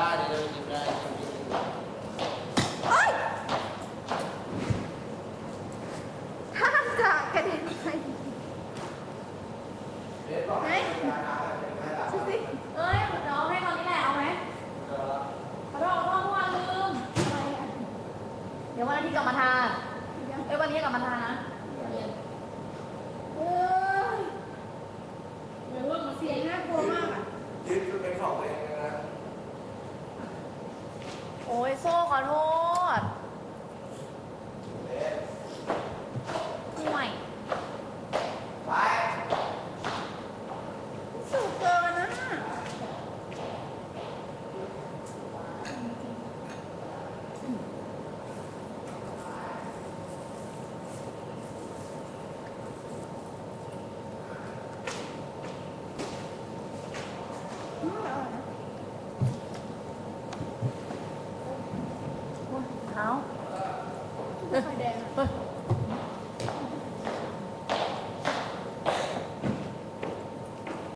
ได้เลยหยิบได้เฮ้ยห้ามจะกระเด็นไปไหนดูสิเอ้ยเดี๋ยวเอาให้ตอนนี้แหละเอาไหมขอโทษเมื่อวานลืมเดี๋ยววันอาทิตย์กลับมาทานวันนี้กลับมาทานนะเอ้ยเดี๋ยวว่าเสียงน่ากลัวมากอ่ะยืดเป็นของตัวเองนะโอ้ยโซ่ขอโทษห่วยไปสุดเกินนะเท้าไฟแดงเฮ้ย